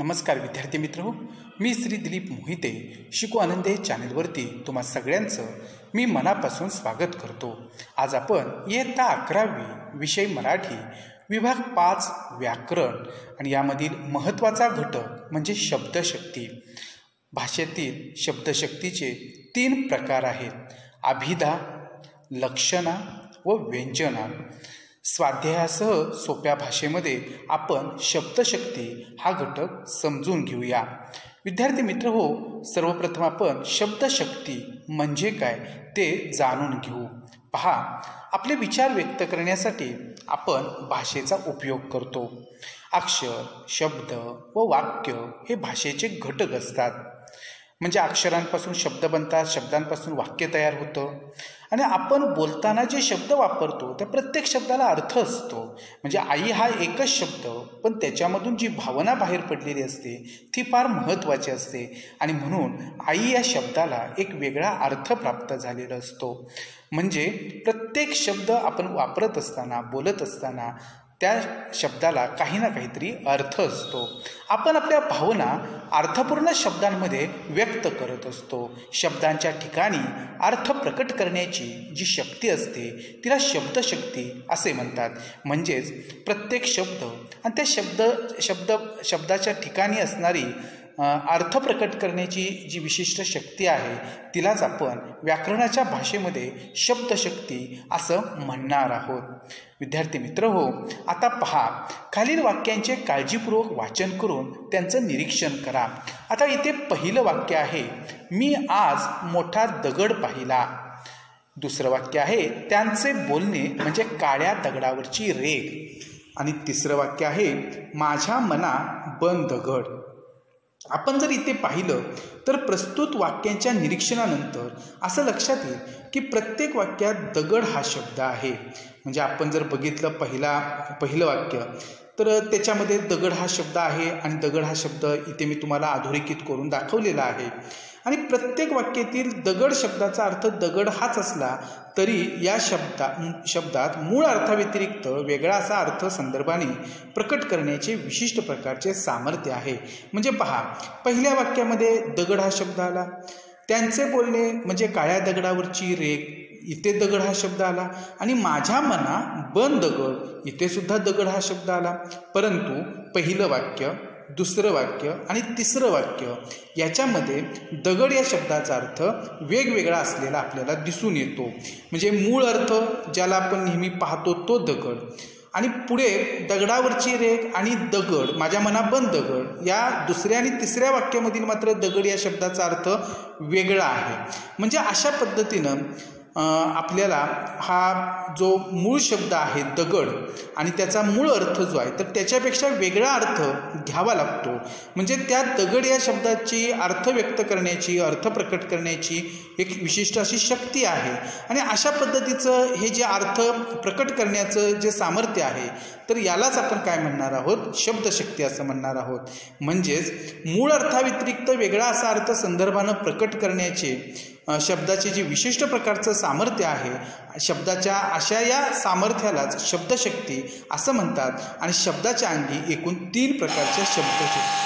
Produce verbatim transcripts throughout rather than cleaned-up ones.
नमस्कार विद्यार्थी मित्र हो, मी श्री दिलीप मोहिते शिकू आनंद या चॅनलवरती तुम्हा सगळ्यांचं मी मनापासून स्वागत करतो। आज आपण इयत्ता अकरावी विषय मराठी विभाग पाच व्याकरण आणि यामधील महत्त्वाचा घटक म्हणजे शब्दशक्ती। भाषेतील शब्दशक्तीचे तीन प्रकार आहेत, अभिधा, लक्षणा व व्यंजना। स्वाध्यायासह सोप्या भाषेमध्ये आपण शब्दशक्ती हा घटक समजून घेऊया। विद्यार्थी मित्र हो, सर्वप्रथम आपण शब्दशक्ती म्हणजे काय ते जाणून घेऊ। पहा, आपले विचार व्यक्त करण्यासाठी आपण भाषेचा उपयोग करतो। अक्षर, शब्द व वाक्य हे भाषेचे घटक असतात। म्हणजे अक्षरांपासून शब्द बनतात, शब्दांपासून वाक्य तयार होतं आणि आपण बोलताना जे शब्द वापरतो त्या प्रत्येक शब्दाला अर्थ असतो। म्हणजे आई हा एकच शब्द, पण त्याच्यामधून जी भावना बाहेर पडलेली असते ती फार महत्त्वाची असते आणि म्हणून आई या शब्दाला एक वेगळा अर्थ प्राप्त झालेला असतो। म्हणजे प्रत्येक शब्द आपण वापरत असताना, बोलत असताना त्या शब्दाला काही ना काहीतरी अर्थ असतो। आपण आपल्या भावना अर्थपूर्ण शब्दांमध्ये व्यक्त करत असतो। शब्दांच्या ठिकाणी अर्थ प्रकट करण्याची जी शक्ती असते तिला शब्दशक्ती असे म्हणतात। म्हणजेच प्रत्येक शब्द आणि त्या शब्द शब्द शब्दाच्या ठिकाणी असणारी अर्थ प्रकट करण्याची जी विशिष्ट शक्ती आहे तिलाच आपण व्याकरणाच्या भाषेमध्ये शब्दशक्ती असं म्हणणार आहोत। विद्यार्थी मित्र हो, आता पहा, खालील वाक्यांचे काळजीपूर्वक वाचन करून त्यांचं निरीक्षण करा। आता इथे पहिलं वाक्य आहे, मी आज मोठा दगड पाहिला। दुसरं वाक्य आहे, त्यांचे बोलणे म्हणजे काळ्या दगडावरची रेघ। आणि तिसरं वाक्य आहे, माझ्या मना बन दगड। आपण जर इथे पाहिलं तर प्रस्तुत वाक्यांच्या निरीक्षणानंतर असं लक्षात येईल की प्रत्येक वाक्यात दगड हा शब्द आहे। म्हणजे आपण जर बघितलं पहिला पहिलं वाक्य तर त्याच्यामध्ये दगड हा शब्द आहे आणि दगड हा शब्द इथे मी तुम्हाला अधोरेखित करून दाखवलेला आहे। आणि प्रत्येक वाक्यातील दगड शब्दाचा अर्थ दगड हाच असला तरी या शब्दा शब्दात मूळ अर्थाव्यतिरिक्त वेगळा असा अर्थ संदर्भाने प्रकट करण्याचे विशिष्ट प्रकारचे सामर्थ्य आहे। म्हणजे पहा, पहिल्या वाक्यामध्ये दगड हा शब्द आला, त्यांचे बोलणे म्हणजे काळ्या दगडावरची रेघ, इथे दगड हा शब्द आला आणि माझ्या मना बन दगड, इथे सुद्धा दगड हा शब्द आला। परंतु पहिलं वाक्य, दुसरं वाक्य आणि तिसरं वाक्य याच्यामध्ये दगड या शब्दाचा अर्थ वेगवेगळा असलेला आपल्याला दिसून येतो। म्हणजे मूळ अर्थ ज्याला आपण नेहमी पाहतो तो दगड, आणि पुढे दगडावरची रेघ आणि दगड, माझ्या मना बन दगड, या दुसऱ्या आणि तिसऱ्या वाक्यामधील मात्र दगड या शब्दाचा अर्थ वेगळा आहे। म्हणजे अशा पद्धतीनं आपल्याला हा जो मूळ शब्द आहे दगड आणि त्याचा मूळ अर्थ जो आहे तर त्याच्यापेक्षा वेगळा अर्थ घ्यावा लागतो। म्हणजे त्या दगड या शब्दाची अर्थ व्यक्त करण्याची, अर्थ प्रकट करण्याची एक विशिष्ट अशी शक्ती आहे। आणि अशा पद्धतीचं हे जे अर्थ प्रकट करण्याचं जे सामर्थ्य आहे तर यालाच आपण काय म्हणणार आहोत, शब्दशक्ती असं म्हणणार आहोत। म्हणजेच मूळ अर्थाव्यतिरिक्त वेगळा असा अर्थ संदर्भानं प्रकट करण्याचे शब्दाचे जे विशिष्ट प्रकारचं सामर्थ्य आहे, शब्दाच्या अशा या सामर्थ्यालाच शब्दशक्ती असं म्हणतात। आणि शब्दाच्या अंगी एकूण तीन प्रकारच्या शब्दशक्ती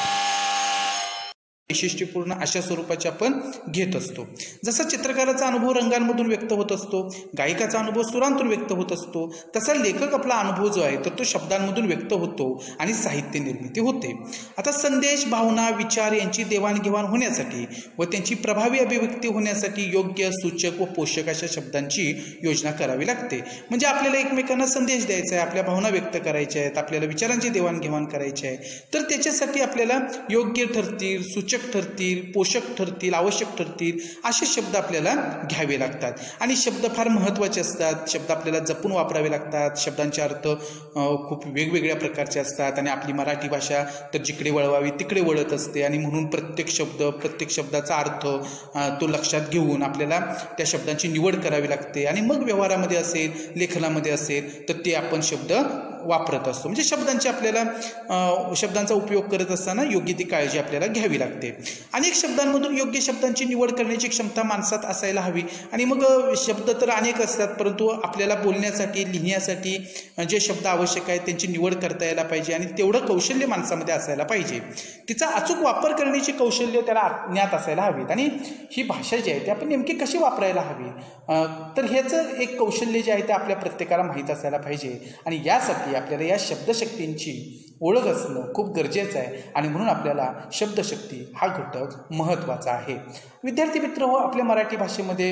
वैशिष्ट्यपूर्ण अशा स्वरूपाचे आपण घेत असतो। जसा चित्रकाराचा अनुभव रंगांमधून व्यक्त होत असतो, गायकाचा अनुभव सुरांतून व्यक्त होत असतो, तसा लेखक आपला अनुभव जो आहे तर तो शब्दांमधून व्यक्त होतो आणि साहित्य निर्मिती होते। आता संदेश, भावना, विचार यांची देवाणघेवाण होण्यासाठी व त्यांची प्रभावी अभिव्यक्ती होण्यासाठी योग्य, सूचक व पोषक अशा शब्दांची योजना करावी लागते। म्हणजे आपल्याला एकमेकांना संदेश द्यायचा आहे, आपल्या भावना व्यक्त करायच्या आहेत, आपल्याला विचारांची देवाणघेवाण करायची आहे, तर त्याच्यासाठी आपल्याला योग्य ठरतील, सूचक ठरतील, पोषक ठरतील, आवश्यक ठरतील असे शब्द आपल्याला घ्यावे लागतात। आणि शब्द फार महत्त्वाचे असतात, शब्द आपल्याला जपून वापरावे लागतात। शब्दांचे अर्थ खूप वेगवेगळ्या प्रकारचे असतात आणि आपली मराठी भाषा तर जिकडे वळवावी तिकडे वळत असते आणि म्हणून प्रत्येक शब्द, प्रत्येक शब्दाचा अर्थ तो लक्षात घेऊन आपल्याला त्या शब्दांची निवड करावी लागते। आणि मग व्यवहारामध्ये असेल, लेखनामध्ये असेल तर ते आपण शब्द वापरत असतो. म्हणजे शब्दांची आपल्याला शब्दांचा उपयोग करत असताना योग्य ती काळजी आपल्याला घ्यावी लागते. अनेक शब्दांमधून योग्य शब्दांची निवड करण्याची क्षमता माणसात असायला हवी. आणि मग शब्द तर अनेक असतात, परंतु आपल्याला बोलण्यासाठी लिहिण्यासाठी जे शब्द आवश्यक आहेत त्यांची निवड करता यायला पाहिजे आणि तेवढं कौशल्य माणसामध्ये असायला पाहिजे. तिचा अचूक वापर करण्याची कौशल्य त्याला ज्ञात असायला हवीत. आणि ही भाषा जी आहे ती आपण नेमकी कशी वापरायला हवी, तर ह्याचं एक कौशल्य जे आहे ते आपल्या प्रत्येकाला माहीत असायला पाहिजे. आणि यासाठी आपल्याला या शब्दशक्तींची ओळख असणं खूप गरजेचं आहे. आणि म्हणून आपल्याला शब्दशक्ती हा घटक महत्त्वाचा आहे. विद्यार्थी मित्र हो, आपल्या मराठी भाषेमध्ये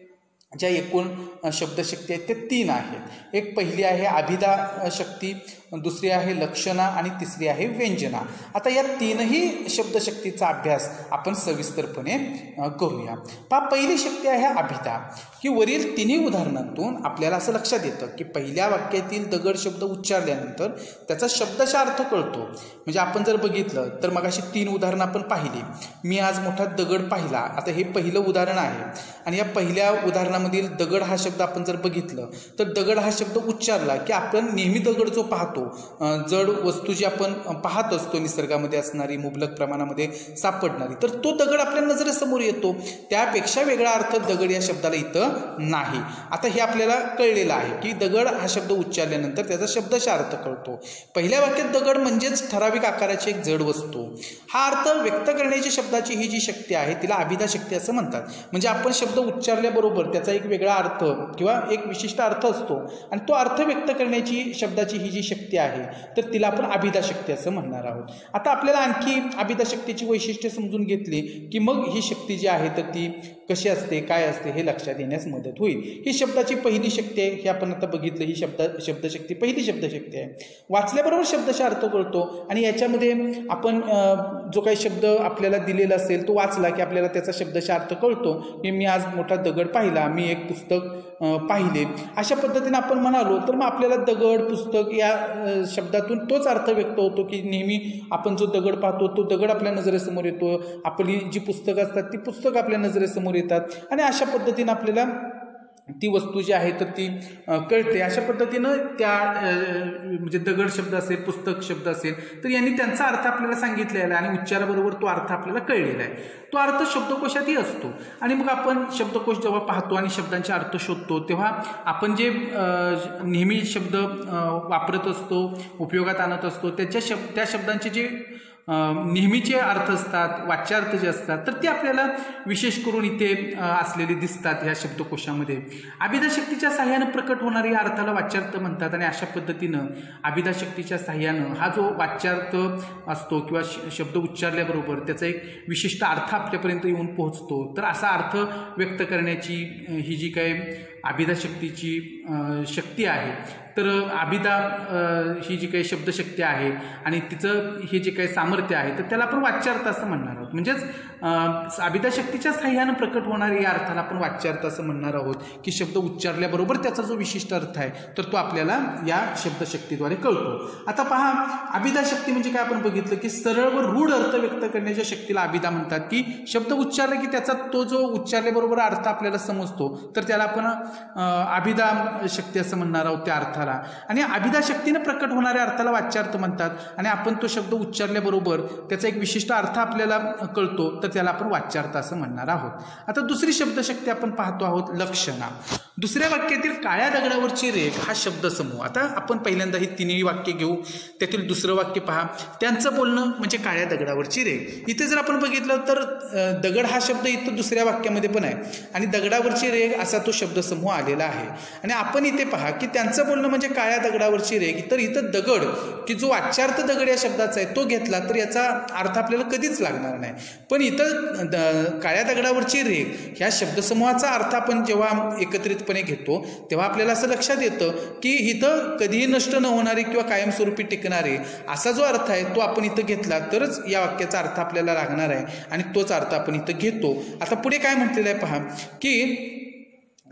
ज्या एकूण शब्दशक्ती आहेत ते तीन आहेत. एक पहिली आहे अभिधा शक्ती, दुसरी आहे लक्षणा आणि तिसरी आहे व्यंजना. आता या तीनही शब्दशक्तीचा अभ्यास आपण सविस्तरपणे करूया. पहा, पहिली शक्ती आहे अभिधा, की वरील तिन्ही उदाहरणातून आपल्याला असं लक्षात येतं की पहिल्या वाक्यातील दगड शब्द उच्चारल्यानंतर त्याचा शब्दशः अर्थ कळतो. म्हणजे आपण जर बघितलं तर मग अशी तीन उदाहरणं आपण पाहिली. मी आज मोठा दगड पाहिला, आता हे पहिलं उदाहरण आहे. आणि या पहिल्या उदाहरणामधील दगड हा शब्द आपण जर बघितलं तर दगड हा शब्द उच्चारला की आपण नेहमी दगड जो पाहतो, जड वस्तू जी आपण पाहत असतो निसर्गामध्ये असणारी, मुबलक प्रमाणामध्ये सापडणारी, तर तो दगड आपल्या नजरेसमोर येतो. त्यापेक्षा वेगळा अर्थ दगड या शब्दाला इथं नाही. आता हे आपल्याला कळलेलं आहे की दगड हा शब्द उच्चारल्यानंतर त्याचा शब्दशः अर्थ कळतो. पहिल्या वाक्यात दगड म्हणजेच ठराविक आकाराची एक जड वस्तू, हा अर्थ व्यक्त करण्याची शब्दाची ही जी शक्ती आहे तिला अभिधा शक्ती असं म्हणतात. म्हणजे आपण शब्द उच्चारल्याबरोबर त्याचा एक वेगळा अर्थ किंवा एक विशिष्ट अर्थ असतो आणि तो अर्थ व्यक्त करण्याची शब्दाची ही जी शक्ती आहे तर तिला आपण अभिधा शक्ती असं म्हणणार आहोत. आता आपल्याला आणखी अभिधा शक्तीची वैशिष्ट्ये समजून घेतली की मग ही शक्ती जी आहे तर ती कशी असते, काय असते हे लक्षात येण्यास मदत होईल. ही शब्दाची पहिली शक्ती आहे, हे आपण आता बघितलं. ही शब्द शब्दशक्ती पहिली शब्दशक्ती आहे. वाचल्याबरोबर शब्दशः अर्थ कळतो आणि याच्यामध्ये आपण जो काही शब्द आपल्याला दिलेला असेल तो वाचला की आपल्याला त्याचा शब्दशः अर्थ कळतो. की मी आज मोठा दगड पाहिला, मी एक पुस्तक पाहिले, अशा पद्धतीने आपण म्हणालो तर मग आपल्याला दगड, पुस्तक या शब्दातून तोच अर्थ व्यक्त होतो की नेहमी आपण जो दगड पाहतो तो दगड आपल्या नजरेसमोर येतो, आपली जी पुस्तकं असतात ती पुस्तक आपल्या नजरेसमोर येतात आणि अशा पद्धतीने आपल्याला ती वस्तू जी आहे तर ती कळते. अशा पद्धतीनं त्या म्हणजे दगड शब्द असेल, पुस्तक शब्द असेल तर यांनी त्यांचा अर्थ आपल्याला सांगितलेला आहे आणि उच्चाराबरोबर तो अर्थ आपल्याला कळलेला आहे. तो अर्थ शब्दकोशातही असतो. आणि मग आपण शब्दकोश जेव्हा पाहतो आणि शब्दांचे अर्थ शोधतो तेव्हा आपण जे नेहमी शब्द वापरत असतो, उपयोगात आणत असतो, त्याच्या शब्द त्या शब्दांचे जे नेहमीचे अर्थ असतात, वाच्यार्थ जे असतात तर ते आपल्याला विशेष करून इथे असलेले दिसतात ह्या शब्दकोशामध्ये. अभिधा शक्तीच्या साह्यानं प्रकट होणारी अर्थाला वाच्यार्थ म्हणतात. आणि अशा पद्धतीनं अभिधा शक्तीच्या साह्यानं हा जो वाच्यार्थ असतो किंवा शब्द उच्चारल्याबरोबर त्याचा एक विशिष्ट अर्थ आपल्यापर्यंत येऊन पोहोचतो, तर असा अर्थ व्यक्त करण्याची ही जी काही अभिधा शक्तीची शक्ती आहे तर अभिधा ही जी काही शब्दशक्ती आहे आणि तिचं हे जे काही सामर्थ्य आहे तर त्याला आपण वाच्यार्थ असं म्हणणार आहोत. म्हणजेच अभिधा शक्तीच्या साह्यानं प्रकट होणारे या अर्थाला आपण वाच्यार्थ असं म्हणणार आहोत की शब्द उच्चारल्याबरोबर त्याचा जो विशिष्ट अर्थ आहे तर तो आपल्याला या शब्दशक्तीद्वारे कळतो. आता पहा, अभिधा शक्ती म्हणजे काय आपण बघितलं की सरळ व रूढ अर्थ व्यक्त करण्याच्या शक्तीला अभिधा म्हणतात. की शब्द उच्चारला की त्याचा तो जो उच्चारल्याबरोबर अर्थ आपल्याला समजतो तर त्याला आपण अभिधा शक्ती असं म्हणणार आहोत त्या अर्थाला. आणि अभिधा शक्तीने प्रकट होणाऱ्या अर्थाला वाच्यार्थ म्हणतात. आणि आपण तो शब्द उच्चारल्याबरोबर त्याचा एक विशिष्ट अर्थ आपल्याला कळतो तर त्याला आपण वाच्यार्थ असं म्हणणार आहोत. आता दुसरी शब्दशक्ती आपण पाहतो आहोत लक्षणा. दुसऱ्या वाक्यातील काळ्या दगडावरची रेघ हा शब्दसमूह. आता आपण पहिल्यांदा ही तिन्ही वाक्य घेऊ. त्यातील दुसरं वाक्य पहा, त्यांचं बोलणं म्हणजे काळ्या दगडावरची रेघ. इथे जर आपण बघितलं तर दगड हा शब्द इथं दुसऱ्या वाक्यामध्ये पण आहे आणि दगडावरची रेघ असा तो शब्दसमूह आलेला आहे. आणि आपण इथे पहा की त्यांचं बोलणं म्हणजे काळ्या दगडावरची रेघ, तर इथं दगड की जो वाच्यार्थ दगड या शब्दाचा आहे तो घेतला तर याचा अर्थ आपल्याला कधीच लागणार नाही. पण इथं द काळ्या दगडावरची रेघ ह्या शब्दसमूहाचा अर्थ आपण जेव्हा एकत्रितपणे घेतो तेव्हा आपल्याला असं लक्षात येतं की इथं कधीही नष्ट न होणारे किंवा कायमस्वरूपी टिकणारे असा जो अर्थ आहे तो आपण इथं घेतला तरच या वाक्याचा अर्थ आपल्याला लागणार आहे आणि तोच अर्थ आपण इथं घेतो. आता पुढे काय म्हटलेलं आहे पहा की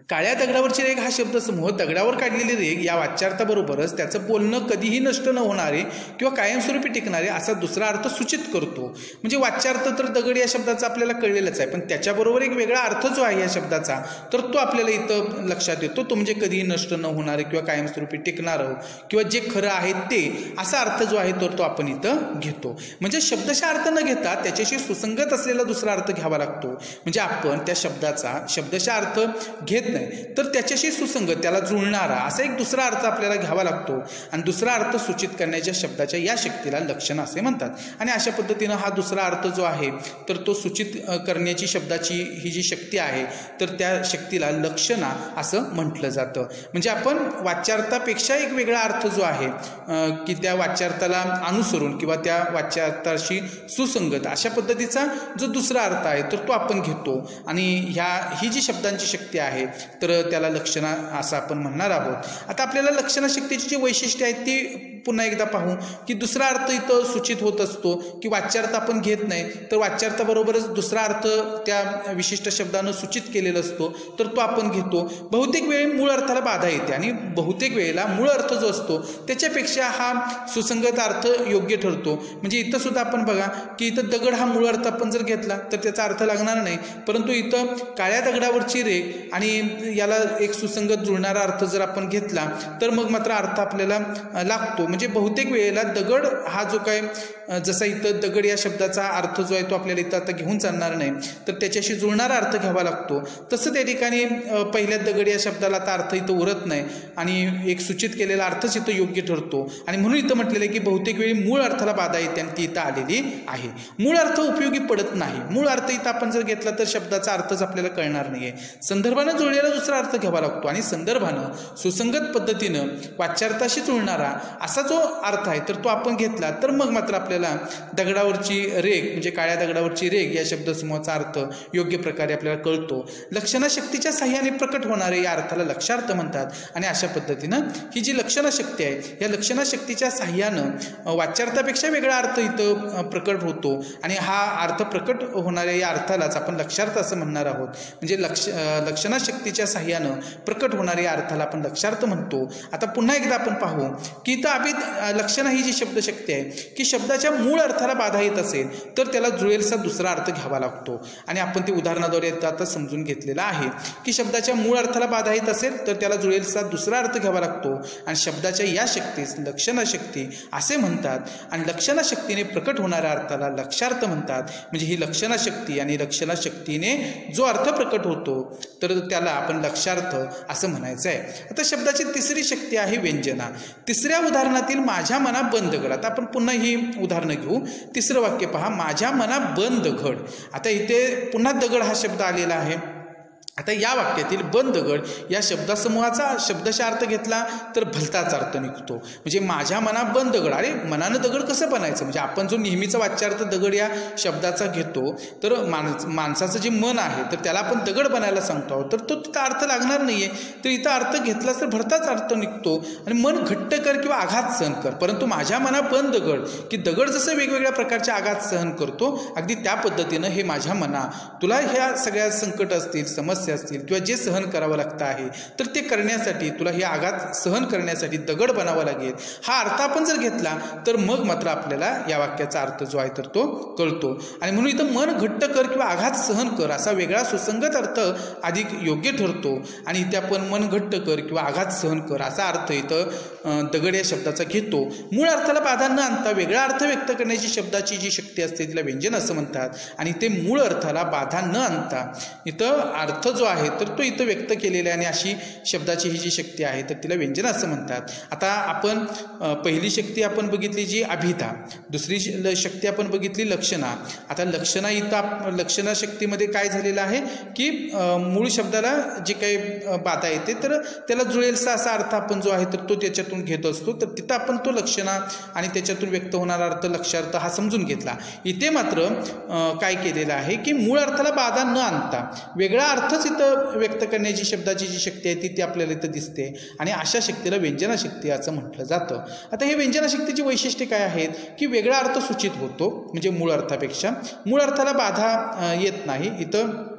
काळ्या दगडावरची रेघ हा शब्दसमूह दगडावर काढलेली रेघ या वाच्यार्थाबरोबरच त्याचं बोलणं कधीही नष्ट न होणारे किंवा कायमस्वरूपी टिकणारे असा दुसरा अर्थ सूचित करतो. म्हणजे वाच्यार्थ तर दगड या शब्दाचा आपल्याला कळलेलाच आहे, पण त्याच्याबरोबर एक वेगळा अर्थ जो आहे या शब्दाचा तर तो आपल्याला इथं लक्षात येतो. तो म्हणजे कधीही नष्ट न होणारे किंवा कायमस्वरूपी टिकणारं किंवा जे खरं आहे ते असा अर्थ जो आहे तर तो आपण इथं घेतो. म्हणजे शब्दशः अर्थ न घेता त्याच्याशी सुसंगत असलेला दुसरा अर्थ घ्यावा लागतो. म्हणजे आपण त्या शब्दाचा शब्दशः अर्थ घेत तर त्याच्याशी सुसंगत त्याला जुळणारा असा एक दुसरा अर्थ आपल्याला घ्यावा लागतो आणि दुसरा अर्थ सूचित करण्याच्या शब्दाच्या या शक्तीला लक्षण असे म्हणतात. आणि अशा पद्धतीनं हा दुसरा अर्थ जो आहे तर तो सूचित करण्याची शब्दाची ही जी शक्ती आहे तर त्या शक्तीला लक्षणा असं म्हटलं जातं. म्हणजे आपण वाच्यार्थापेक्षा एक वेगळा अर्थ जो आहे की त्या वाच्यार्थाला अनुसरून किंवा त्या वाच्यार्थाशी सुसंगत अशा पद्धतीचा जो दुसरा अर्थ आहे तर तो आपण घेतो आणि ह्या ही जी शब्दांची शक्ती आहे तर त्याला लक्षणा असं आपण म्हणणार आहोत. आता आपल्याला लक्षणा शक्तीची जी वैशिष्ट्ये आहेत ती पुन्हा एकदा पाहू की दुसरा अर्थ इथं सूचित होत असतो की वाच्यार्थ आपण घेत नाही तर वाच्यार्थाबरोबरच दुसरा अर्थ त्या विशिष्ट शब्दानं सूचित केलेला असतो तर तो आपण घेतो. बहुतेक वेळी मूळ अर्थाला बाधा येते आणि बहुतेक वेळेला मूळ अर्थ जो असतो त्याच्यापेक्षा हा सुसंगत अर्थ योग्य ठरतो. म्हणजे इथं सुद्धा आपण बघा की इथं दगड हा मूळ अर्थ आपण जर घेतला तर त्याचा अर्थ लागणार नाही, परंतु इथं काळ्या दगडावरची रेघ आणि याला एक सुसंगत जुळणारा अर्थ जर आपण घेतला तर मग मात्र अर्थ आपल्याला लागतो. म्हणजे बहुतेक वेळेला दगड हा जो काय जसा इथं दगड या शब्दाचा अर्थ जो आहे तो आपल्याला इथं आता घेऊन चालणार नाही तर त्याच्याशी जुळणारा अर्थ घ्यावा लागतो. तसं त्या ठिकाणी पहिल्या दगड या शब्दाला आता अर्थ इथं उरत नाही आणि एक सूचित केलेला अर्थच इथं योग्य ठरतो आणि म्हणून इथं म्हटलेलं आहे की बहुतेक वेळी मूळ अर्थाला बाधा येते आणि ती इथं आलेली आहे. मूळ अर्थ उपयोगी पडत नाही. मूळ अर्थ इथं आपण जर घेतला तर शब्दाचा अर्थच आपल्याला कळणार नाहीये. संदर्भानं जुळलेला दुसरा अर्थ घ्यावा लागतो आणि संदर्भानं सुसंगत पद्धतीनं वाच्यार्थाशी जुळणारा असा जो अर्थ आहे तर तो आपण घेतला तर मग मात्र आपल्याला दगडावरची रेघ म्हणजे काळ्या दगडावरची रेघ या शब्दसमूहाचा अर्थ योग्य प्रकारे आपल्याला कळतो. लक्षणा शक्तीच्या साह्याने प्रकट होणारे या अर्थाला लक्षार्थ म्हणतात आणि अशा पद्धतीनं ही जी लक्षणा शक्ती आहे या लक्षणा शक्तीच्या साह्यानं वाच्यार्थापेक्षा वेगळा अर्थ इथं प्रकट होतो आणि हा अर्थ प्रकट होणाऱ्या या अर्थालाच आपण लक्षार्थ असं म्हणणार आहोत. म्हणजे लक्ष लक्षणा शक्तीच्या साह्यानं प्रकट होणाऱ्या या अर्थाला आपण लक्षार्थ म्हणतो. आता पुन्हा एकदा आपण पाहू की इथं अभिध लक्षणा ही जी शब्दशक्ती आहे की शब्दाच्या मूळ अर्थाला बाधा येत असेल तर त्याला जुळेलसा दुसरा अर्थ घ्यावा लागतो आणि आपण ते उदाहरणाद्वारे आता समजून घेतलेलं आहे की शब्दाच्या मूळ अर्थाला बाधा येत असेल तर त्याला जुळेलसा दुसरा अर्थ घ्यावा लागतो आणि शब्दाच्या या शक्तीस लक्षणा शक्ती असे म्हणतात आणि लक्षणा शक्तीने प्रकट होणाऱ्या अर्थाला लक्षार्थ म्हणतात. म्हणजे ही लक्षणा शक्ती आणि लक्षणा शक्तीने जो अर्थ प्रकट होतो तर त्याला आपण लक्षार्थ असं म्हणायचं आहे. आता शब्दाची तिसरी शक्ती आहे व्यंजना. तिसऱ्या उदाहरणातील माझ्या मना बंद घड. आता आपण पुन्हा ही उदाहरणं घेऊ. तिसरं वाक्य पहा, माझ्या मना बंद घड. आता इथे पुन्हा दगड हा शब्द आलेला आहे. आता या वाक्यातील बंद दगड या शब्दसमूहाचा शब्दशः अर्थ घेतला तर भलताच अर्थ निघतो. म्हणजे माझ्या मना बंद दगड. अरे मनानं दगड कसं बनायचं? म्हणजे आपण जो नेहमीचा वाच्यार्थ दगड या शब्दाचा घेतो तर माणस माणसाचं जे मन आहे तर त्याला आपण दगड बनायला सांगतो तर तो तिथं अर्थ लागणार नाहीये. तर इथं अर्थ घेतलाच तर भरताच अर्थ निघतो आणि मन घट्ट कर किंवा आघात सहन कर. परंतु माझ्या मना बंद दगड की दगड जसं वेगवेगळ्या प्रकारचे आघात सहन करतो अगदी त्या पद्धतीनं हे माझ्या मना तुला ह्या सगळ्या संकट असतील समस्या असतील किंवा जे सहन करावं लागतं आहे तर ते करण्यासाठी तुला हे आघात सहन करण्यासाठी दगड बनावा लागेल. हा अर्थ आपण जर घेतला तर मग मात्र आपल्याला या वाक्याचा अर्थ जो आहे तर तो कळतो आणि म्हणून इथं मन घट्ट कर किंवा आघात सहन कर असा वेगळा सुसंगत अर्थ अधिक योग्य ठरतो आणि इथे आपण मन घट्ट कर किंवा आघात सहन कर असा अर्थ इथं दगड या शब्दाचा घेतो. मूळ अर्थाला बाधा न आणता वेगळा अर्थ व्यक्त करण्याची शब्दाची जी शक्ती असते तिला व्यंजन असं म्हणतात आणि ते मूळ अर्थाला बाधा न आणता इथं अर्थ जो आहे तर तो इथं व्यक्त केलेला आहे आणि अशी शब्दाची ही जी शक्ती आहे तर तिला व्यंजन असं म्हणतात. आता आपण पहिली शक्ती आपण बघितली जी अभिधा, दुसरी शक्ती आपण बघितली लक्षणा. आता लक्षणा इथं लक्षणा शक्तीमध्ये काय झालेलं आहे की मूळ शब्दाला जे काही बाधा येते तर त्याला जुळेलसा असा अर्थ आपण जो आहे तर तो त्याच्यातून घेत असतो. तर तिथं आपण तो लक्षणा आणि त्याच्यातून व्यक्त होणारा अर्थ लक्षार्थ हा समजून घेतला. इथे मात्र काय केलेलं आहे की मूळ अर्थाला बाधा न आणता वेगळा अर्थच इथं व्यक्त करण्याची शब्दाची जी शक्ती आहे ती ती आपल्याला इथं दिसते आणि अशा शक्तीला व्यंजना शक्ती असं म्हटलं जातं. आता हे व्यंजना शक्तीची वैशिष्ट्ये काय आहेत की वेगळा अर्थ सूचित होतो म्हणजे मूळ अर्थापेक्षा मूळ अर्थाला बाधा येत नाही. इथं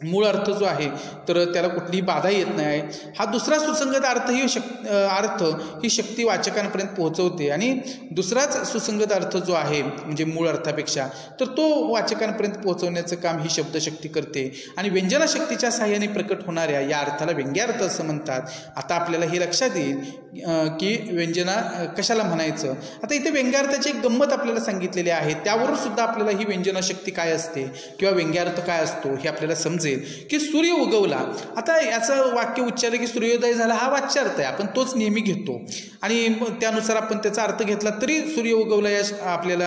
मूळ अर्थ जो आहे तर त्याला कुठलीही बाधा येत नाही. हा दुसरा सुसंगत अर्थ ही शक अर्थ ही शक्ती वाचकांपर्यंत पोहोचवते आणि दुसराच सुसंगत अर्थ जो आहे म्हणजे मूळ अर्थापेक्षा तर तो वाचकांपर्यंत पोहोचवण्याचं काम ही शब्दशक्ती करते. आणि व्यंजनाशक्तीच्या साहाय्याने प्रकट होणाऱ्या या अर्थाला व्यंग्यार्थ असं म्हणतात. आता आपल्याला हे लक्षात येईल की व्यंजना कशाला म्हणायचं. आता इथे व्यंग्यार्थाची एक गंमत आपल्याला सांगितलेली आहे, त्यावरून सुद्धा आपल्याला ही व्यंजनाशक्ती काय असते किंवा व्यंग्यार्थ काय असतो हे आपल्याला समजेल की सूर्य उगवला. आता याचं वाक्य उच्चारलं की सूर्योदय झाला हा वाच्यार्थ आहे, आपण तोच नेहमी घेतो आणि त्यानुसार आपण त्याचा अर्थ घेतला तरी सूर्य उगवला या आपल्याला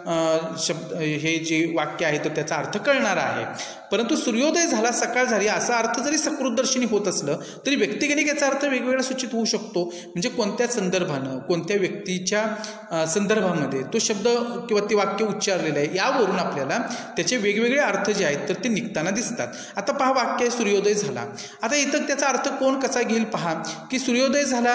शब्द हे जे वाक्य आहे तर त्याचा अर्थ कळणार आहे. परंतु सूर्योदय झाला सकाळ झाली असा अर्थ जरी सकृतदर्शनी होत असलं तरी व्यक्तिगणिक याचा अर्थ वेगवेगळा सूचित होऊ शकतो. म्हणजे कोणत्या संदर्भानं कोणत्या व्यक्तीच्या संदर्भामध्ये तो शब्द किंवा ते वाक्य उच्चारलेलं आहे यावरून आपल्याला त्याचे वेगवेगळे अर्थ जे आहेत तर ते निघताना दिसतात. आता पहा वाक्य आहे सूर्योदय झाला. आता इथं त्याचा अर्थ कोण कसा घेईल पहा की सूर्योदय झाला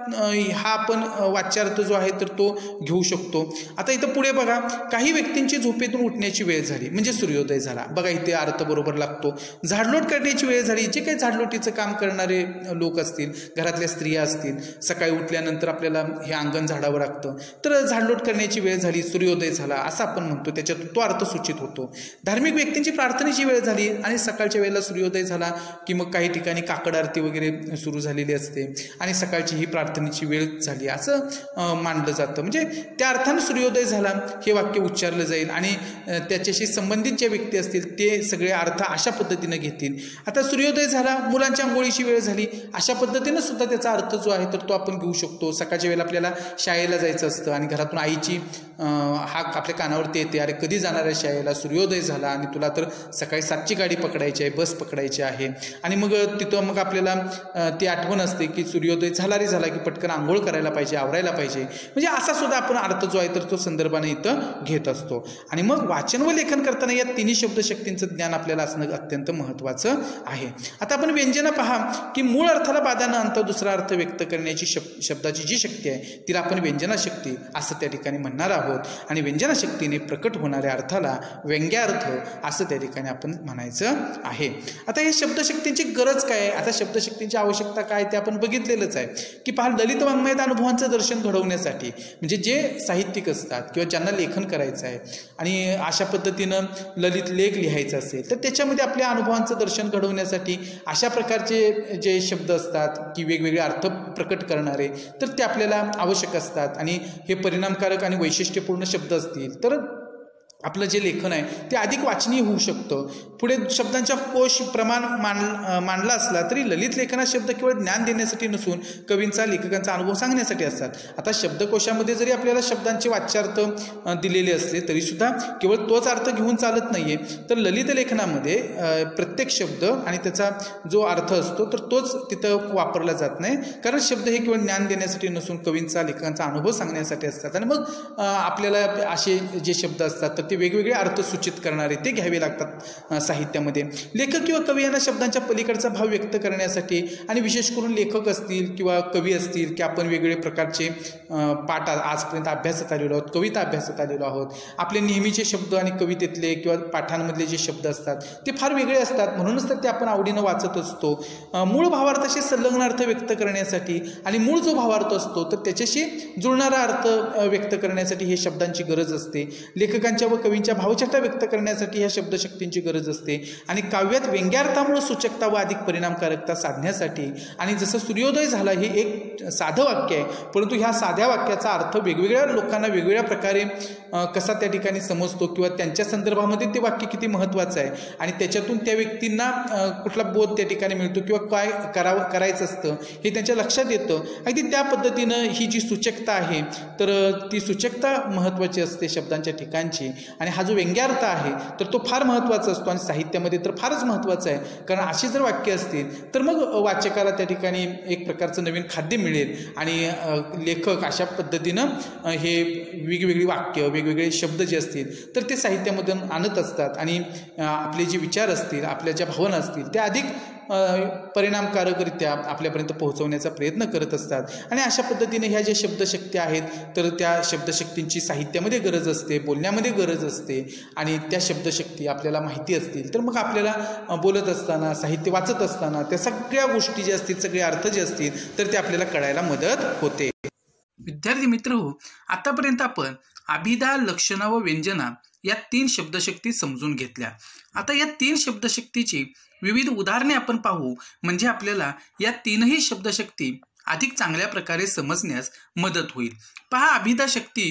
हा आपण वाच्यार्थ जो आहे तर तो घेऊ शकतो. आता इथं पुढे बघा काही व्यक्तींची झोपेतून उठण्याची वेळ झाली म्हणजे सूर्योदय झाला. बघा इथे अर्थ बरोबर लागतो. झाडलोट करण्याची वेळ झाली, जे काही झाडलोटीचं काम करणारे लोक असतील, घरातल्या स्त्रिया असतील, सकाळी उठल्यानंतर आपल्याला हे अंगण झाडावं लागतं तर झाडलोट करण्याची वेळ झाली सूर्योदय झाला असं आपण म्हणतो, त्याच्यातून तो अर्थ सूचित होतो. धार्मिक व्यक्तींची प्रार्थनेची वेळ झाली आणि सकाळच्या वेळेला सूर्योदय झाला की मग काही ठिकाणी काकड आरती वगैरे सुरू झालेली असते आणि सकाळची ही प्रार्थनेची वेळ झाली असं मानलं जातं. म्हणजे त्या अर्थानं सूर्योदय झाला हे वाक्य उच्चारलं जाईल आणि त्याच्याशी संबंधित जे व्यक्ती असतील ते सगळे अर्थ अशा पद्धतीनं घेतील. आता सूर्योदय झाला मुलांच्या आंघोळीची वेळ झाली अशा पद्धतीनं सुद्धा त्याचा अर्थ जो आहे तर तो आपण घेऊ शकतो. सकाळच्या वेळेला आपल्याला शाळेला जायचं असतं आणि घरातून आईची हाक आपल्या कानावरती येते, अरे कधी जाणार आहे शाळेला, सूर्योदय झाला आणि तुला तर सकाळी सातची गाडी पकडायची आहे, बस पकडायची आहे. आणि मग तिथं मग आपल्याला ती आठवण असते की सूर्योदय झाला रे झाला की पटकन आंघोळ करायला पाहिजे, आवरायला पाहिजे. म्हणजे असा सुद्धा आपण अर्थ जो आहे तर तो संदर्भाने इथं घेत असतो. आणि मग वाचन व लेखन करताना या तिन्ही शब्दशक्तींचं ज्ञान आपल्याला असणं अत्यंत महत्त्वाचं आहे. आता आपण व्यंजना पहा की मूळ अर्थाला बाधा न आणता दुसरा अर्थ व्यक्त करण्याची शब्द शब्दाची जी शक्ती आहे तिला आपण व्यंजना शक्ती असं त्या ठिकाणी म्हणणार आहोत. आणि व्यंजना शक्तीने प्रकट होणाऱ्या अर्थाला व्यंग्यार्थ असं त्या ठिकाणी आपण म्हणायचं आहे. आता हे शब्दशक्तींची गरज काय आहे, आता शब्दशक्तींची आवश्यकता काय ते आपण बघितलेलंच आहे की पहा ललित वाङ्मयात अनुभवांचं दर्शन घडवण्यासाठी म्हणजे जे साहित्यिक असतात किंवा ज्यांना लेखन करायचं आहे आणि अशा पद्धतीनं ललित लेख लिहायचा असेल तर त्याच्यामध्ये आपल्या अनुभवांचं दर्शन घडवण्यासाठी अशा प्रकारचे जे शब्द असतात की वेगवेगळे अर्थ प्रकट करणारे तर ते आपल्याला आवश्यक असतात. आणि हे परिणामकारक आणि वैशिष्ट्यपूर्ण शब्द असतील तर आपलं जे लेखन आहे ते अधिक वाचनीय होऊ शकतं. पुढे शब्दांच्या कोश प्रमाण मान मांडला असला तरी ललित लेखनात शब्द केवळ ज्ञान देण्यासाठी नसून कवींचा लेखकांचा अनुभव सांगण्यासाठी असतात. आता शब्दकोशामध्ये जरी आपल्याला शब्दांचे वाच्यार्थ दिलेले असले तरीसुद्धा केवळ तोच अर्थ घेऊन चालत नाही आहे, तर ललित लेखनामध्ये प्रत्येक शब्द आणि त्याचा जो अर्थ असतो तर तोच तिथं वापरला जात नाही, कारण शब्द हे केवळ ज्ञान देण्यासाठी नसून कवींचा लेखकांचा अनुभव सांगण्यासाठी असतात. आणि मग आपल्याला असे जे शब्द असतात तर ते वेगवेगळे अर्थ सूचित करणारे ते घ्यावे लागतात साहित्यामध्ये. लेखक किंवा कवी यांना शब्दांच्या पलीकडचा भाव व्यक्त करण्यासाठी आणि विशेष करून लेखक असतील किंवा कवी असतील की आपण वेगवेगळे प्रकारचे पाठ आजपर्यंत अभ्यासात आलेलो आहोत, कविता अभ्यासात आलेलो आहोत. आपले नेहमीचे शब्द आणि कवितेतले किंवा पाठांमधले जे शब्द असतात ते फार वेगळे असतात, म्हणूनच तर ते आपण आवडीनं वाचत असतो. मूळ भावार्थाशी संलग्न अर्थ व्यक्त करण्यासाठी आणि मूळ जो भावार्थ असतो तर त्याच्याशी जुळणारा अर्थ व्यक्त करण्यासाठी हे शब्दांची गरज असते. लेखकांच्या व कवींच्या भावछटा व्यक्त करण्यासाठी ह्या शब्दशक्तींची गरज असते. आणि काव्यात व्यंग्यार्थामुळे सूचकता व अधिक परिणामकारकता साधण्यासाठी आणि जसं सूर्योदय झाला हे एक साधं वाक्य आहे, परंतु ह्या साध्या वाक्याचा अर्थ वेगवेगळ्या लोकांना वेगवेगळ्या प्रकारे कसा त्या ठिकाणी समजतो किंवा त्यांच्या संदर्भामध्ये ते वाक्य किती महत्त्वाचं आहे आणि त्याच्यातून त्या व्यक्तींना कुठला बोध त्या ठिकाणी मिळतो किंवा काय करावं करायचं असतं हे त्यांच्या लक्षात येतं. अगदी त्या पद्धतीनं ही जी सूचकता आहे तर ती सूचकता महत्त्वाची असते शब्दांच्या ठिकाणची. आणि हा जो व्यंग्यार्थ आहे तर तो फार महत्त्वाचा असतो आणि साहित्यामध्ये तर फारच महत्त्वाचा आहे, कारण अशी जर वाक्य असतील तर मग वाचकाला त्या ठिकाणी एक प्रकारचं नवीन खाद्य मिळेल आणि लेखक अशा पद्धतीनं हे वेगवेगळी वाक्य वेगवेगळे शब्द जे असतील तर ते साहित्यामधून आणत असतात आणि आपले जे विचार असतील आपल्या ज्या भावना असतील त्या अधिक परिणामकारकरित्या आपल्यापर्यंत पोहोचवण्याचा प्रयत्न करत असतात. आणि अशा पद्धतीने ह्या ज्या शब्दशक्ती आहेत तर त्या शब्दशक्तींची साहित्यामध्ये गरज असते, बोलण्यामध्ये गरज असते. आणि त्या शब्दशक्ती आपल्याला माहिती असतील तर मग आपल्याला बोलत असताना, साहित्य वाचत असताना त्या सगळ्या गोष्टी ज्या असतील, सगळे अर्थ जे असतील तर ते आपल्याला कळायला मदत होते. विद्यार्थी मित्र हो, आतापर्यंत आपण अभिधा, लक्षणा व व्यंजना या तीन शब्दशक्ती समजून घेतल्या. आता या तीन शब्दशक्तीची विविध उदाहरणे आपण पाहू, म्हणजे आपल्याला या तीनही शब्दशक्ती अधिक चांगल्या प्रकारे समजण्यास मदत होईल. पहा, अभिधा शक्ती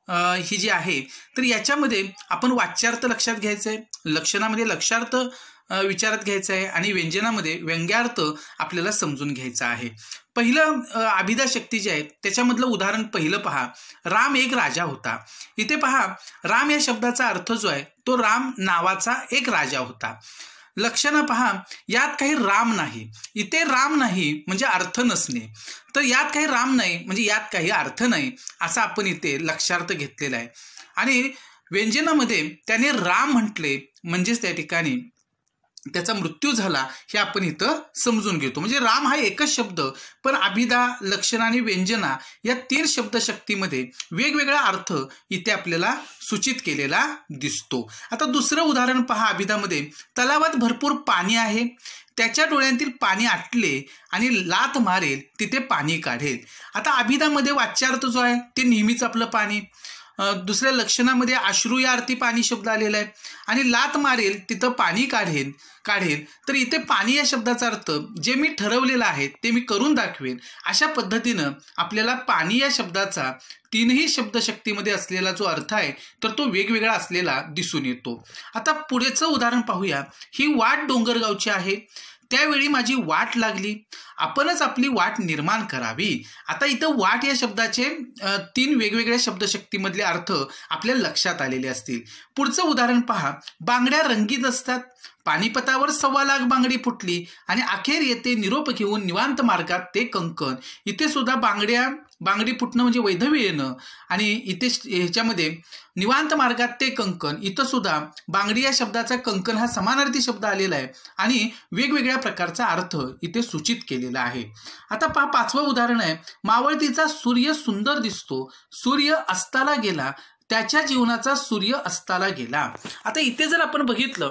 ही जी आहे तर याच्यामध्ये आपण वाच्यार्थ लक्षात घ्यायचं आहे, लक्षणामध्ये लक्षार्थ विचारात घ्यायचं आहे आणि व्यंजनामध्ये व्यंग्यार्थ आपल्याला समजून घ्यायचा आहे. पहिलं अभिधा शक्ती जी आहे त्याच्यामधलं उदाहरण पहिलं पहा, राम एक राजा होता. इथे पहा, राम या शब्दाचा अर्थ जो आहे तो राम नावाचा एक राजा होता. लक्षणा पहा, यात काही राम नाही. इथे राम नाही म्हणजे अर्थ नसणे, तर यात काही राम नाही म्हणजे यात काही अर्थ नाही असा आपण इथे लक्षार्थ घेतलेला आहे. आणि व्यंजनामध्ये त्याने राम म्हटले म्हणजेच त्या ठिकाणी त्याचा मृत्यू झाला हे आपण इथं समजून घेतो. म्हणजे राम हा एकच शब्द, पण अभिधा, लक्षणा आणि व्यंजना या तीन शब्दशक्तीमध्ये वेगवेगळा अर्थ इथे आपल्याला सूचित केलेला दिसतो. आता दुसरं उदाहरण पहा, अभिधामध्ये तलावात भरपूर पाणी आहे, त्याच्या डोळ्यांतील पाणी आटले आणि लाथ मारेल तिथे पाणी काढेल. आता अभिधामध्ये वाच्यार्थ जो आहे ते नेहमीच आपलं पाणी. दुसऱ्या लक्षणामध्ये अश्रू या अर्थी पाणी शब्द आलेला आहे आणि लात मारेल तिथं पाणी काढेल काढेल तर इथे पाणी या शब्दाचा अर्थ जे मी ठरवलेलं आहे ते मी करून दाखवेन अशा पद्धतीनं आपल्याला पाणी या शब्दाचा तीनही शब्दशक्तीमध्ये असलेला जो अर्थ आहे तर तो वेगवेगळा असलेला दिसून येतो. आता पुढेचं उदाहरण पाहूया. ही वाट डोंगरगावची आहे, त्यावेळी माझी वाट लागली, आपणच आपली वाट निर्माण करावी. आता इथं वाट या शब्दाचे तीन वेगवेगळ्या शब्दशक्तीमधले अर्थ आपल्या लक्षात आलेले असतील. पुढचं उदाहरण पहा, बांगड्या रंगीत असतात, पानिपतावर सव्वा लाख बांगडी फुटली आणि अखेर येते निरोप घेऊन निवांत मार्गात ते कंकण. इथे सुद्धा बांगड्या बांगडी फुटणं म्हणजे वैधव्य येणं आणि इथे ह्याच्यामध्ये निवांत मार्गात ते कंकण, इथं सुद्धा बांगडी या शब्दाचा कंकण हा समानार्थी शब्द आलेला आहे आणि वेगवेगळ्या प्रकारचा अर्थ इथे सूचित केलेला आहे. आता पहा, पाचवं उदाहरण आहे, मावळतीचा सूर्य सुंदर दिसतो, सूर्य अस्ताला गेला, त्याच्या जीवनाचा सूर्य अस्ताला गेला. आता इथे जर आपण बघितलं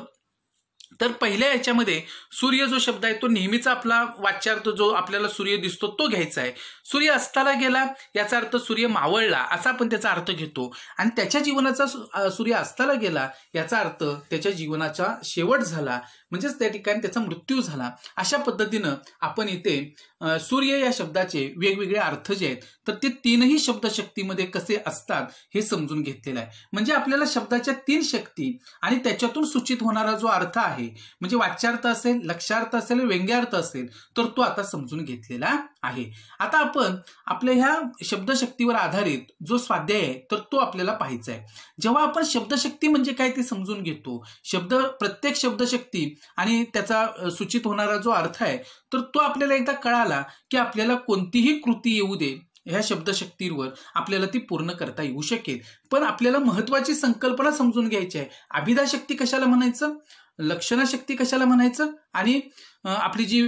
तर पहिल्या याच्यामध्ये सूर्य जो शब्द आहे तो नेहमीचा आपला वाच्यार्थ जो आपल्याला सूर्य दिसतो तो घ्यायचा आहे. सूर्य अस्ताला गेला याचा अर्थ सूर्य मावळला असा आपण त्याचा अर्थ घेतो आणि त्याच्या जीवनाचा सूर्य अस्ताला गेला याचा अर्थ त्याच्या जीवनाचा शेवट झाला म्हणजेच त्या ठिकाणी त्याचा मृत्यू झाला. अशा पद्धतीनं आपण इथे सूर्य या शब्दाचे वेगवेगळे अर्थ जे आहेत तर ते तीनही शब्दशक्तीमध्ये कसे असतात हे समजून घेतलेलं आहे. म्हणजे आपल्याला शब्दाच्या तीन शक्ती आणि त्याच्यातून सूचित होणारा जो अर्थ आहे म्हणजे वाच्यार्थ असेल, लक्षार्थ असेल, व्यंग्यार्थ असेल तर तो आता समजून घेतलेला आहे. आता आपण आपल्या ह्या शब्दशक्तीवर आधारित जो स्वाध्याय आहे तर तो आपल्याला पाहायचा आहे. जेव्हा आपण शब्दशक्ती म्हणजे काय ते समजून घेतो, शब्द प्रत्येक शब्दशक्ती आणि त्याचा सूचित होणारा जो अर्थ आहे तर तो आपल्याला एकदा कळाला की आपल्याला कोणतीही कृती येऊ दे ह्या शब्दशक्तीवर आपल्याला ती पूर्ण करता येऊ शकेल. पण आपल्याला महत्वाची संकल्पना समजून घ्यायची आहे. अभिधा शक्ती कशाला म्हणायचं, लक्षणा शक्ती कशाला म्हणायचं आणि आपली जी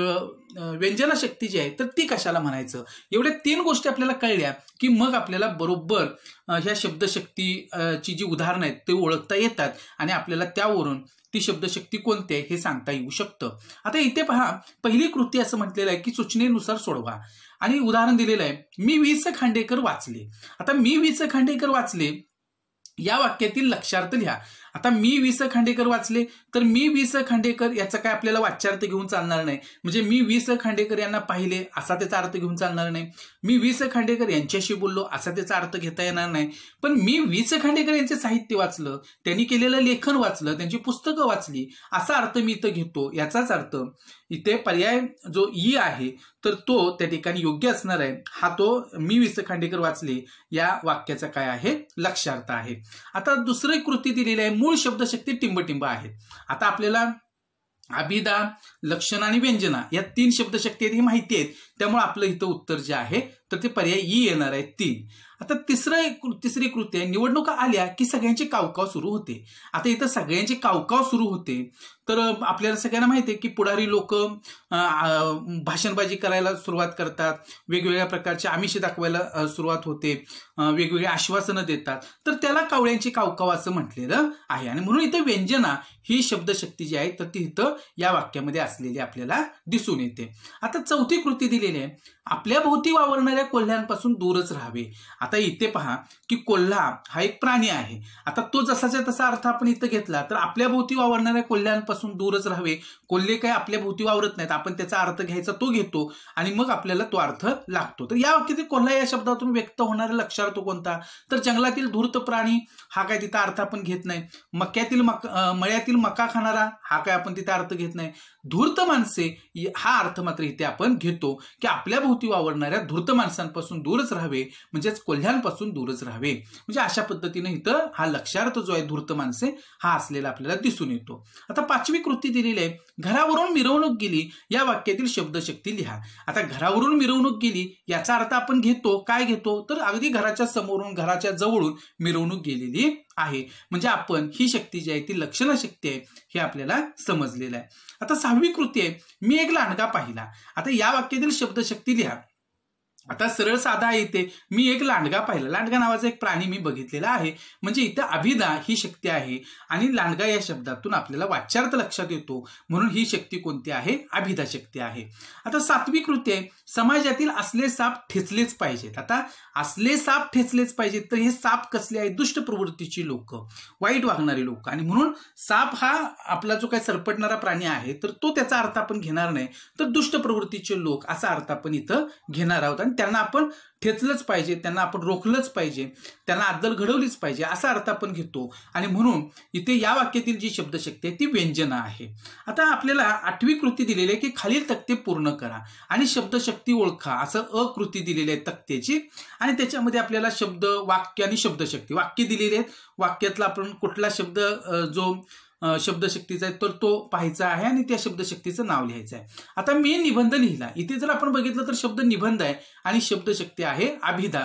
व्यंजना शक्ती जी आहे तर ती कशाला म्हणायचं, एवढ्या तीन गोष्टी आपल्याला कळल्या की मग आपल्याला बरोबर ह्या शब्दशक्तीची जी उदाहरणं आहेत ते ओळखता येतात आणि आपल्याला त्यावरून ती शब्दशक्ती कोणती आहे हे सांगता येऊ शकतं. आता इथे पहा, पहिली कृती असं म्हटलेलं आहे की सूचनेनुसार सोडवा आणि उदाहरण दिलेलं आहे, मी वि स खांडेकर वाचले. आता मी वि स खांडेकर वाचले या वाक्यातील लक्षार्थ लिहा. आता मी वि स खांडेकर वाचले तर मी वि स खांडेकर याचा काय आपल्याला वाच्यार्थ घेऊन चालणार नाही. म्हणजे मी वि स खांडेकर यांना पाहिले असा त्याचा अर्थ घेऊन चालणार नाही. मी वि स खांडेकर यांच्याशी बोललो असा त्याचा अर्थ घेता येणार नाही. पण मी वि स खांडेकर यांचे साहित्य वाचलं, त्यांनी केलेलं लेखन वाचलं, त्यांची पुस्तकं वाचली असा अर्थ मी इथं घेतो. याचाच अर्थ इथे पर्याय जो ई आहे तर तो त्या ठिकाणी योग्य असणार आहे. हा तो मी वि स खांडेकर वाचले या वाक्याचा काय आहे, लक्षार्थ आहे. आता दुसरी कृती दिलेली आहे, मूळ शब्दशक्ती टिंबटिंब आहेत. आता आपल्याला अभिधा, लक्षण आणि व्यंजना या तीन शब्दशक्ती आहेत ही माहिती आहेत, त्यामुळे आपलं इथं उत्तर जे आहे तर ते पर्याय ई येणार आहे तीन. आता तिसरं तिसरी कृती आहे, निवडणुका आल्या की सगळ्यांची कावकाव सुरू होते. आता इथं सगळ्यांची कावकाव सुरू होते तर आपल्याला सगळ्यांना माहिती आहे की पुढारी लोक भाषणबाजी करायला सुरुवात करतात, वेगवेगळ्या प्रकारचे आमिष दाखवायला सुरुवात होते, वेगवेगळी आश्वासनं देतात, तर त्याला कावळ्यांची कावकाव असं म्हटलेलं आहे. आणि म्हणून इथं व्यंजना ही शब्दशक्ती जी आहे तर ती इथं या वाक्यामध्ये असलेली आपल्याला दिसून येते. आता चौथी कृती दिलेली आहे, आपल्या भोवती वावरणाऱ्या कोल्ह्यांपासून दूरच राहावे. आता इथे पहा की कोल्हा हा एक प्राणी आहे. आता तो जसाच्या तसा अर्थ आपण इथं घेतला तर आपल्या भोवती वावरणाऱ्या कोल्ह्यांपासून दूरच राहावे. कोल्हे काय आपल्या भोवती वावरत नाहीत, आपण त्याचा अर्थ घ्यायचा तो घेतो आणि मग आपल्याला तो अर्थ लागतो. तर या वाक्यातील कोल्हा या शब्दातून व्यक्त होणारा लक्षार्थ कोणता, तर जंगलातील धूर्त प्राणी हा काय तिथं अर्थ आपण घेत नाही. मक्यातील मक मळ्यातील मका खाणारा हा काय आपण तिथे अर्थ घेत नाही. धूर्त माणसे हा अर्थ मात्र इथे आपण घेतो की आपल्या भोवती वावरणाऱ्या धूर्त माणसांपासून दूरच राहावे, म्हणजेच कोल्ह्यांपासून दूरच राहावे. म्हणजे अशा पद्धतीने इथं हा लक्षार्थ जो आहे धूर्त माणसे हा असलेला आपल्याला दिसून येतो. आता पाचवी कृती दिलेली आहे, घरावरून मिरवणूक गेली या वाक्यातील शब्दशक्ती लिहा. आता घरावरून मिरवणूक गेली याचा अर्थ आपण घेतो, काय घेतो तर अगदी घराच्या समोरून घराच्या जवळून मिरवणूक गेलेली आहे. म्हणजे आपण ही शक्ती जी आहे ती लक्षण शक्ती आहे हे आपल्याला समजलेलं आहे. आता सहावी कृती आहे, मी एक लांडगा पाहिला. आता या वाक्यातील शब्दशक्ती लिहा. आता सरळ साधा आहे इथे, मी एक लांडगा पाहिला. लांडगा नावाचा एक प्राणी मी बघितलेला आहे. म्हणजे इथं अभिधा ही शक्ती आहे आणि लांडगा या शब्दातून आपल्याला वाच्यार्थ लक्षात येतो, म्हणून ही शक्ती कोणती आहे, अभिधा शक्ती आहे. आता सातवी कृती आहे, समाजातील असले साप ठेचलेच पाहिजेत. आता असले साप ठेचलेच पाहिजेत तर हे साप कसले आहेत, दुष्ट प्रवृत्तीची लोक, वाईट वागणारी लोक. आणि म्हणून साप हा आपला जो काही सरपटणारा प्राणी आहे तर तो त्याचा अर्थ आपण घेणार नाही, तर दुष्ट प्रवृत्तीचे लोक असा अर्थ आपण इथं घेणार आहोत. आणि त्यांना आपण ठेचलंच पाहिजे, त्यांना आपण रोखलंच पाहिजे, त्यांना अद्दल घडवलीच पाहिजे असा अर्थ आपण घेतो. आणि म्हणून इथे या वाक्यातील जी शब्दशक्ती आहे ती व्यंजना आहे. आता आपल्याला आठवी कृती दिलेली आहे की खालील तक्ते पूर्ण करा आणि शब्दशक्ती ओळखा, असं अकृती दिलेली आहे तक्त्याची. आणि त्याच्यामध्ये आपल्याला शब्द, वाक्य आणि शब्दशक्ती, वाक्य दिलेले आहेत. वाक्यातला आपण कुठला शब्द जो शब्दशक्तीचा आहे तर तो पाहायचा आहे आणि त्या शब्दशक्तीचं नाव लिहायचं आहे. आता मी निबंध लिहिला, इथे जर आपण बघितलं तर शब्द निबंध आहे आणि शब्दशक्ती आहे अभिधा.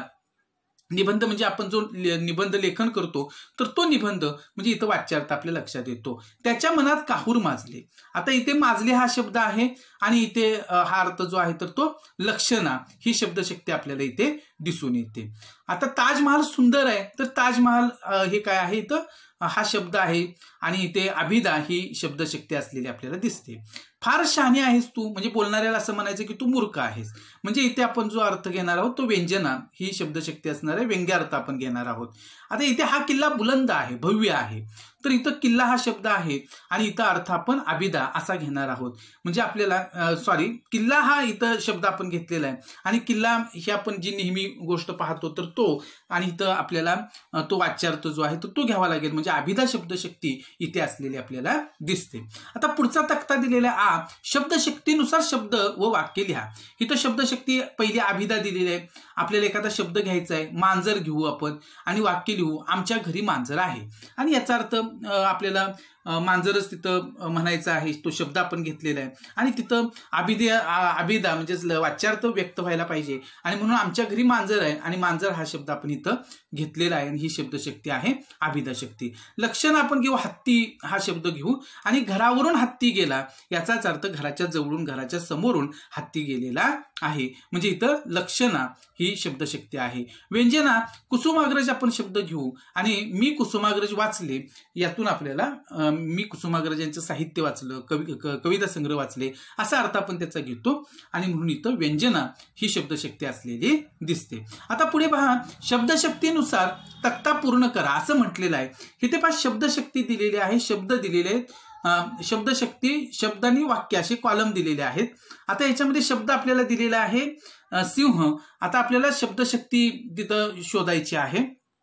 निबंध म्हणजे आपण जो निबंध लेखन करतो तर तो निबंध म्हणजे इथं वाच्यार्थ आपल्या लक्षात येतो. त्याच्या मनात काहूर माजले. आता इथे माजले हा शब्द आहे आणि इथे हा अर्थ जो आहे तर तो लक्षणा ही शब्दशक्ती आपल्याला इथे दिसून येते. आता ताजमहाल सुंदर आहे तर ताजमहाल हे काय आहे, इथं हा शब्द आहे आणि इथे अभिधा ही शब्दशक्ती असलेली आपल्याला दिसते. फार शहाणे आहेस तू, म्हणजे बोलणाऱ्याला असं म्हणायचं की तू मूर्ख आहेस. म्हणजे इथे आपण जो अर्थ घेणार आहोत तो व्यंजना ही शब्दशक्ती असणार आहे, व्यंग्यार्थ आपण घेणार आहोत. आता इथे हा किल्ला बुलंद आहे, भव्य आहे, तर इथं किल्ला हा शब्द आहे आणि इथं अर्थ आपण अभिधा असा घेणार आहोत. म्हणजे आपल्याला सॉरी किल्ला हा इथं शब्द आपण घेतलेला आहे आणि किल्ला ही आपण जी नेहमी गोष्ट पाहतो तर तो, आणि इथं आपल्याला तो वाच्यार्थ जो आहे तो तो घ्यावा लागेल. म्हणजे अभिधा शब्दशक्ती इथे असलेली आपल्याला दिसते. आता पुढचा तक्ता दिलेला आ शब्दशक्तीनुसार शब्द व वाक्य लिहा. इथं शब्दशक्ती पहिली अभिधा दिलेली आहे. आपल्याला एखादा शब्द घ्यायचा आहे, मांजर घेऊ आपण आणि वाक्य लिहू, आमच्या घरी मांजर आहे. आणि याचा अर्थ आपल्याला मांजरच तिथं म्हणायचं आहे, तो शब्द आपण घेतलेला आहे आणि तिथं अभिधा अभिधा म्हणजे वाच्यार्थ व्यक्त व्हायला पाहिजे आणि म्हणून आमच्या घरी मांजर आहे आणि मांजर हा शब्द आपण इथं घेतलेला आहे आणि ही शब्दशक्ती आहे अभिधा शक्ती. लक्षण आपण घेऊ, हत्ती हा शब्द घेऊ आणि घरावरून हत्ती गेला याचाच अर्थ घराच्या जवळून घराच्या समोरून हत्ती गेलेला आहे. म्हणजे इथं लक्षणा ही शब्दशक्ती आहे. व्यंजना कुसुमाग्रज आपण शब्द घेऊ आणि मी कुसुमाग्रज वाचले यातून आपल्याला मी कुसुमाग्रज यांचं साहित्य वाचलं, कवि कविता संग्रह वाचले असा अर्थ आपण त्याचा घेतो आणि म्हणून इथं व्यंजना ही शब्दशक्ती असलेली दिसते. आता पुढे पहा, शब्दशक्तीनुसार तक्ता पूर्ण करा असं म्हटलेलं आहे. इथे पहा शब्दशक्ती दिलेली आहे, शब्द दिलेले आहेत, शब्दशक्ती शब्द आणि वाक्य असे कॉलम दिलेले आहेत. आता याच्यामध्ये शब्द आपल्याला दिलेला आहे सिंह. आता आपल्याला शब्दशक्ती तिथं शोधायची आहे.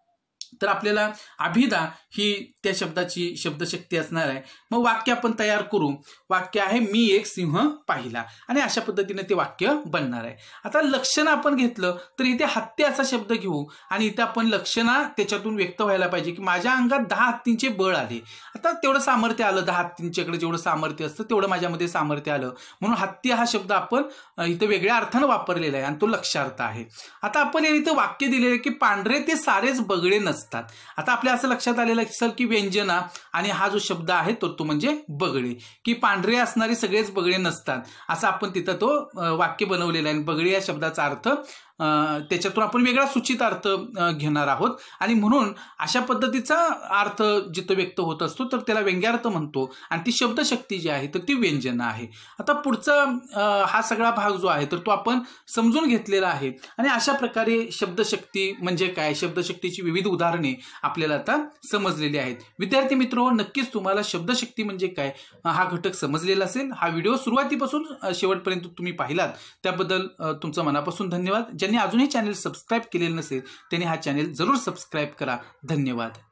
तर आपल्याला अभिधा ही त्या शब्दाची शब्दशक्ती असणार आहे. मग वाक्य आपण तयार करू. वाक्य आहे मी एक सिंह पाहिला आणि अशा पद्धतीने ते वाक्य बनणार आहे. आता लक्षण आपण घेतलं तर इथे हत्ती असा शब्द घेऊ आणि इथे आपण लक्षणा त्याच्यातून व्यक्त व्हायला पाहिजे की माझ्या अंगात दहा हत्तींचे बळ आले. आता तेवढं सामर्थ्य आलं, दहा हत्तींच्याकडे जेवढं सामर्थ्य असतं तेवढं माझ्यामध्ये सामर्थ्य आलं, म्हणून हत्ती हा शब्द आपण इथं वेगळ्या अर्थानं वापरलेला आहे आणि तो लक्षार्थ आहे. आता आपण इथं वाक्य दिलेलं की पांढरे ते सारेच बगळे नसतात. आता आपल्या असं लक्षात आलेलं असेल की व्यंजना आणि हा जो शब्द आहे तो तो म्हणजे बगळे, की पांढरे असणारे सगळेच बगळे नसतात असं आपण तिथं तो वाक्य बनवलेलं आहे. बगळे या शब्दाचा अर्थ त्याच्यातून आपण वेगळा सूचित अर्थ घेणार आहोत आणि म्हणून अशा पद्धतीचा अर्थ जिथं व्यक्त होत असतो तर त्याला व्यंग्यार्थ म्हणतो आणि ती शब्दशक्ती जी आहे तर ती व्यंजना आहे. आता पुढचा हा सगळा भाग जो आहे तर तो आपण समजून घेतलेला आहे आणि अशा प्रकारे शब्दशक्ती म्हणजे काय, शब्दशक्तीची विविध उदाहरणे आपल्याला आता समजलेली आहेत. विद्यार्थी मित्र, नक्कीच तुम्हाला शब्दशक्ती म्हणजे काय हा घटक समजलेला असेल. हा व्हिडिओ सुरुवातीपासून शेवटपर्यंत तुम्ही पाहिलात त्याबद्दल तुमचं मनापासून धन्यवाद. ज्यांनी अजूनही चॅनल सबस्क्राईब केलेलं नसेल त्यांनी हा चॅनल जरूर सबस्क्राईब करा. धन्यवाद.